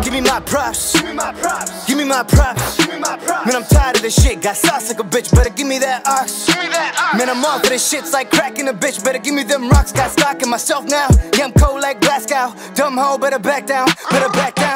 Give me my props. Give me my props. Give me my props. Give me my props. Man, I'm tired of this shit. Got sauce like a bitch, better give me that ox. Give me that ox. Man, I'm off of this shit, it's like cracking a bitch. Better give me them rocks. Got stock in myself now. Yeah, I'm cold like Glasgow. Dumb hoe, better back down. Better back down.